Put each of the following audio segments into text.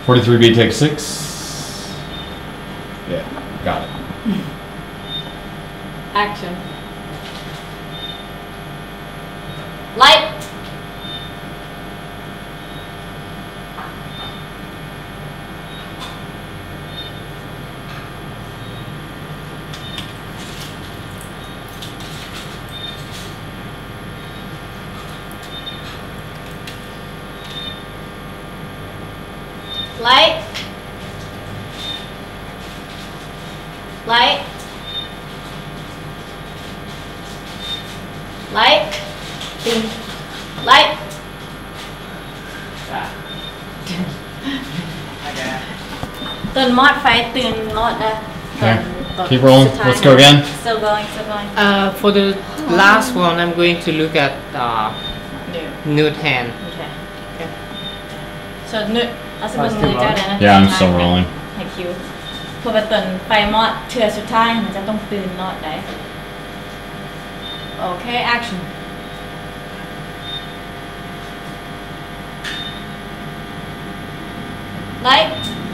43B take 6. Yeah, got it. Action. Light. Light. Light. Light. Light. Turn mod fight, turn mod. Okay. Keep rolling. Let's go again. Still going, still going. For the last one, I'm going to look at nude hand. Okay. So nude. Yeah, I'm still rolling. ให้คิวพอไปตื่นไฟมอดเทือสุดท้ายมันจะต้องตื่นนอดได้โอเค action light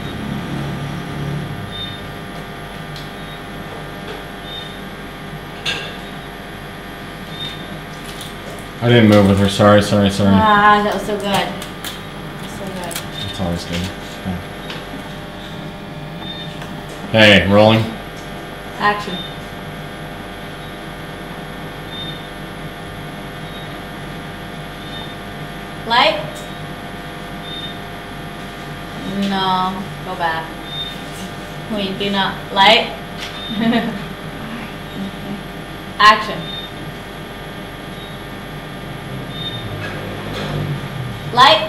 I didn't move with her. Sorry. Ah, that was so good. That's always good. Okay, rolling. Action. Light. No, go back. We do not. Light. Action. Light.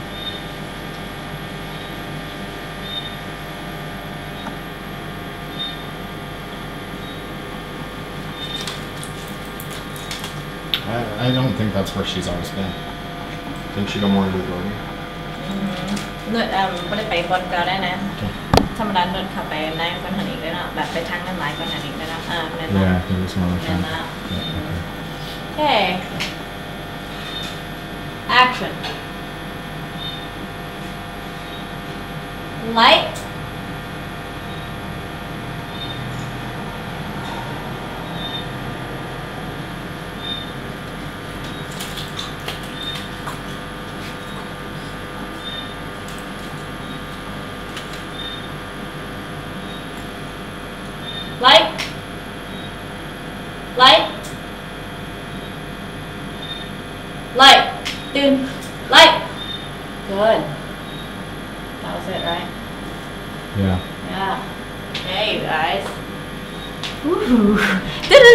I don't think that's where she's always been. I think she don't want to do it. นุดไม่ได้ไปบนก็ได้นะธรรมดานุดเข้าไปในคนหันอีกได้นะแบบไปทางนั้นหลายคนหันอีกได้นะนั่นนะ Yeah, there was one other นั่น time. นะ Yeah, Okay. Action. Light. Light. Light. Light. Dude. Light. Good. That was it, right? Yeah. Yeah. Okay, you guys. Woo. Did